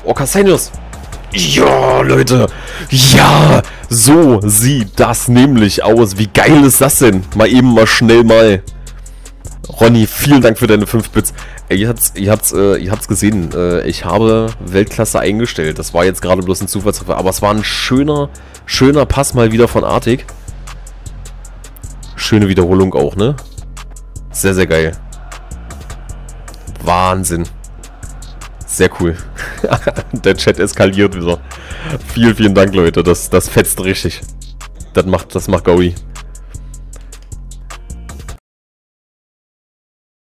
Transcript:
Oh, Castaños. Ja, Leute. Ja, so sieht das nämlich aus. Wie geil ist das denn? Mal eben mal schnell mal. Ronny, vielen Dank für deine 5 Bits. Ihr habt's gesehen. Ich habe Weltklasse eingestellt. Das war jetzt gerade bloß ein Zufallstreffer. Aber es war ein schöner Pass mal wieder von Artig. Schöne Wiederholung auch, ne? Sehr, sehr geil. Wahnsinn. Sehr cool. Der Chat eskaliert wieder. Vielen, vielen Dank, Leute. Das fetzt richtig. Das macht Gaui.